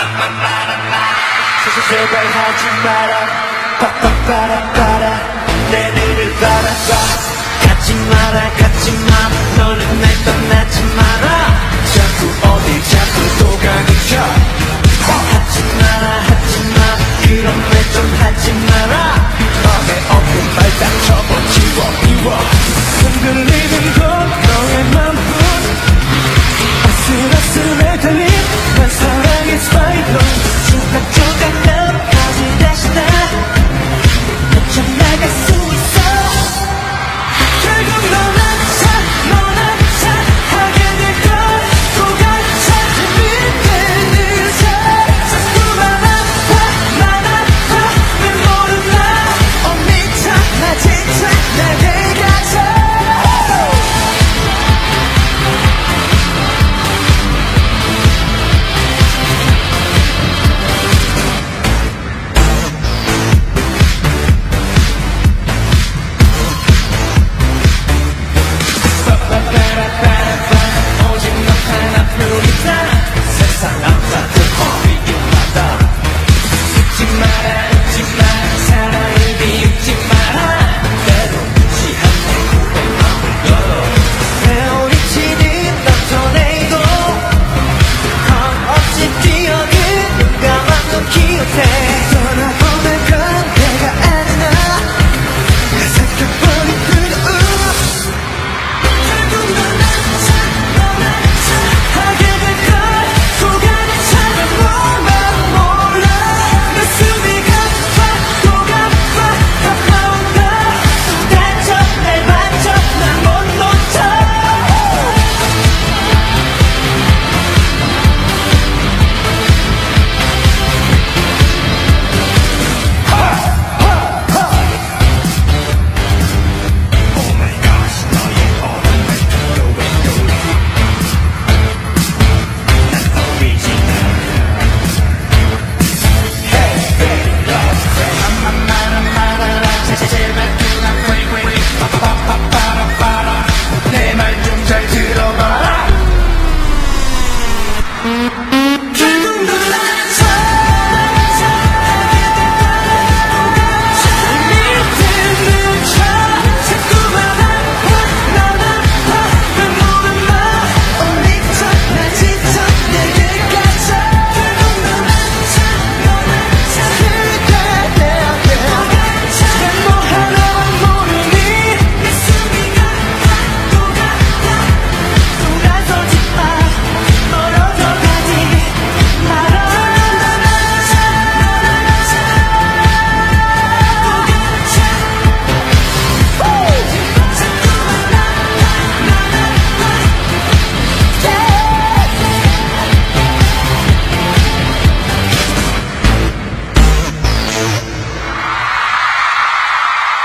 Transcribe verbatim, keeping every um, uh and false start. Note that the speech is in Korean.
제발 하지 마라 빠빠빠라빠라 내 눈을 바라봐 가지 마라 가지마 너는 날 떠나지 마라 자꾸 어딜 자꾸 또 가는 척 하지 마라 하지마 그런 말 좀 하지 마라 맘에 없는 말 다 접어 지워 비워 흔들리는 건 너의 맘뿐 아슬아슬해 달린 난 사랑의 스파이더 조각조각 넘어가지 다시 나 헤쳐나갈 수 있어 결국 너는 참 너는 참 하게 될걸 또 같아 믿는 사 자꾸만 아파 난 아파 왜 모르나 어 미쳤나 진짜 나를 가져 오직 너 하나뿐이다 세상 남자들 어디마다 잊지 마라 잊지 마라 사랑을 비웃지 마라 때론 무시한 내 고백 마음을 열어 회오리치는 넘쳐내도 건 없이 뛰어든 눈 감아 눈 기웃해